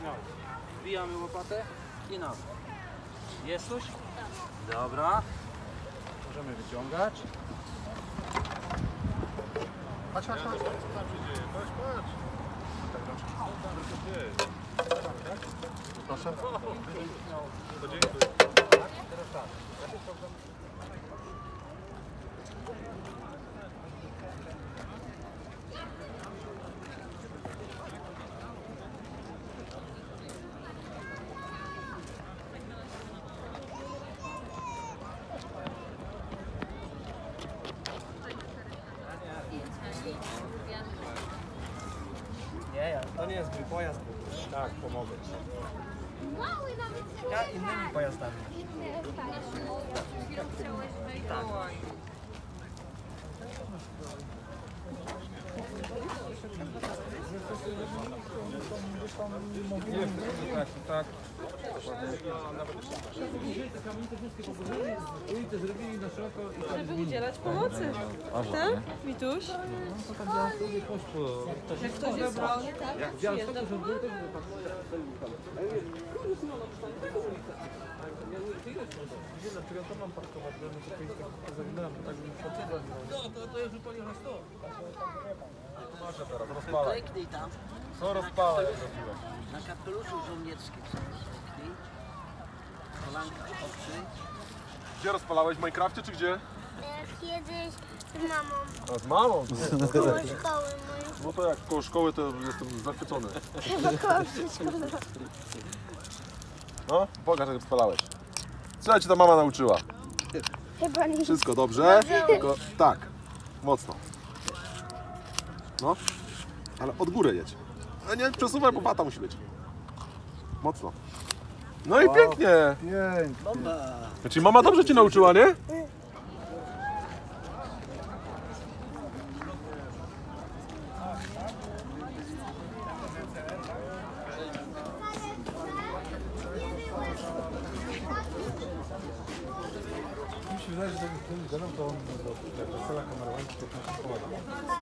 Wbijamy łopatę i na dół. Jest coś? Dobra. Możemy wyciągać. Patrz, patrz, patrz. Proszę. Podziękuję. Teraz tak. Nie, to nie jest mój pojazd. Tak, pomogę ci. Ja innymi pojazdami. Tak. Nie, tak, tak. Żeby udzielać pomocy. Tak? Wituś? Jak ktoś jest wolny, tak? Przyjeżdża pomaga. Proszę teraz, rozpalaj. Kleknij tam, Co rozpalaj, jak zrobiłem? na kapeluszu żołnierskim sobie kleknij. Kolanka oprzyj. Gdzie rozpalałeś? W Minecrafcie czy gdzie? Kiedyś z mamą A z mamą? koło szkoły mojej. No to jak koło szkoły to jestem zachwycony. Chyba koło przedszkola. No, pokaż jak rozpalałeś. Co cię ta mama nauczyła? Chyba nie. Wszystko dobrze? Tylko tak, mocno. No, ale od góry jedź. A nie przesuwaj, bo bata musi być. Mocno. No i pięknie. Bomba! Znaczy mama dobrze cię nauczyła, nie? Mi się wydaje, że ten gadam to on do wesela kamerowania 15 połowa.